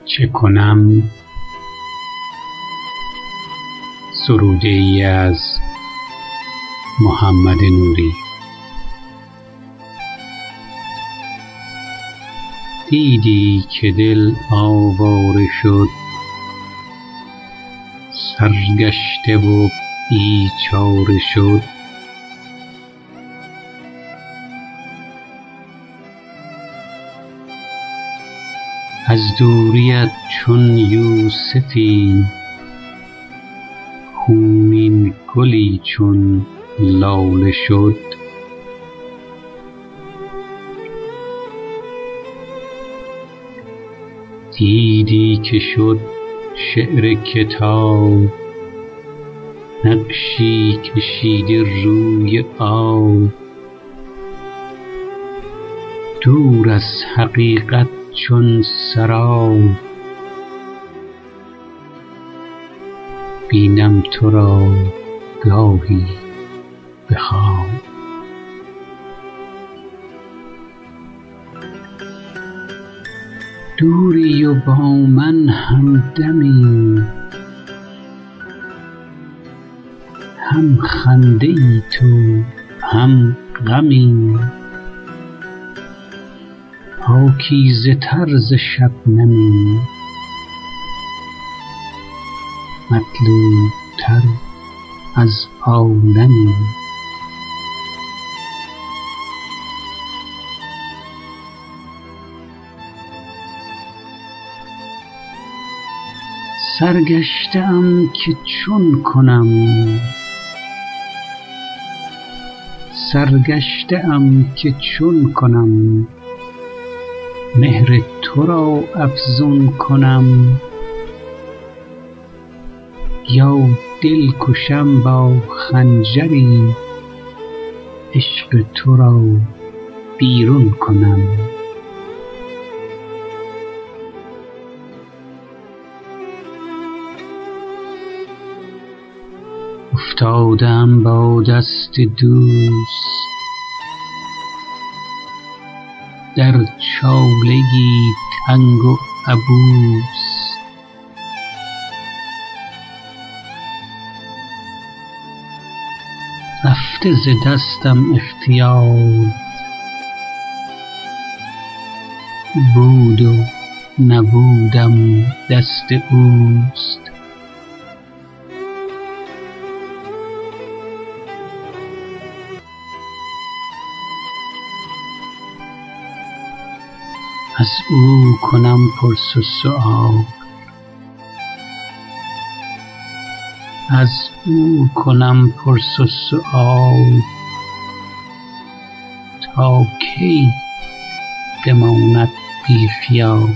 چکنم سروده ای از محمد نوری. دیدی که دل آواره شد، سرگشته و بیچاره شد. از دوریت چون یوسفی، خونین گلی چون لاله شد. دیدی که شد شعر کتاب، نقشی کشیده روی آب. دور از حقیقت چون سراب، بینم تو را گاهی به خواب. دوری و با من همدمی، هم خنده ای تو هم غمی. پاکیزه تر ز شبنمی، مطلوب تر از عالمی. سرگشته ام که چون کنم، سرگشته ام که چون کنم. مهر تو را افزون کنم، یا دل کشم با خنجری. عشق تو را بیرون کنم. افتادم با دست دوست، در چاله‌ای تنگ و عبوس. رفته ز دستم اختیار، بود و نبودم دست اوست. از او کنم پرس و سؤال، از او کنم پرس و سؤال. تا کی بماند بی خیال.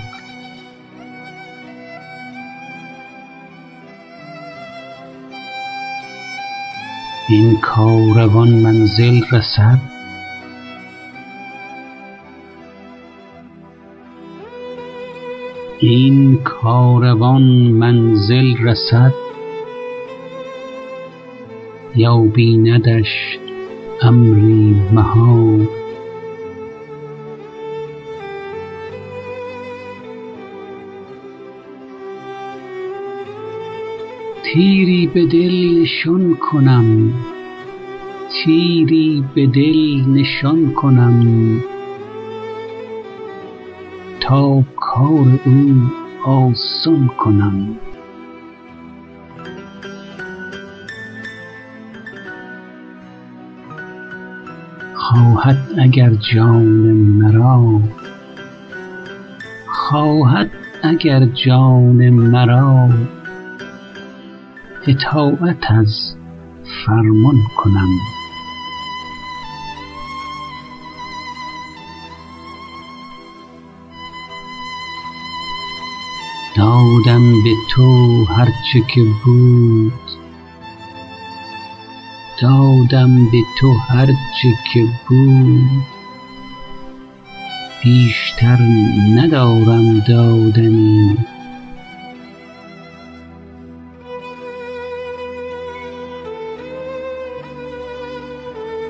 این کاروان منزل رسد، این کاروان منزل رسد. یا بیندش امری محال. تیری به دل نشان کنم، تیری به دل نشان کنم. تا کار او آسان کنم. خواهد اگر جان مرا، خواهد اگر جان مرا. اطاعت از فرمان کنم. دادم به تو هرچه که بود، دادم به تو هرچه که بود. بیشتر ندارم دادنی.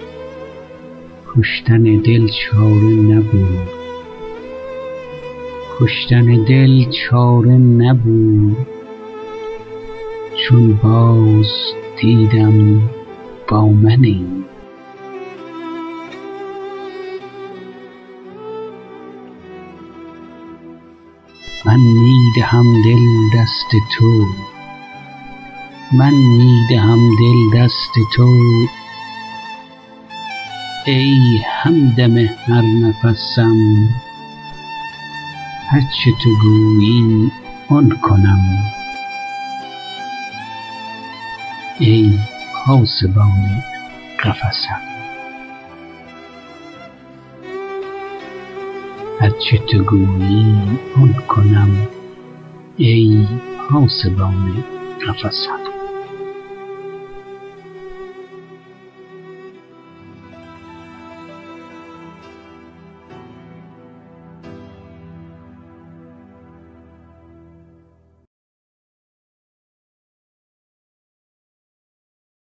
کشتن دل چاره نبود، کشتن دل چاره نبود، چون باز دیدم با منی. من میدهم دل دست تو، من میدهم دل دست تو، ای همدم هر نفسم، هرچه تو گویی آن کنم. ای پاسبان قفسم، هرچه تو گویی آن کنم. ای پاسبان قفسم.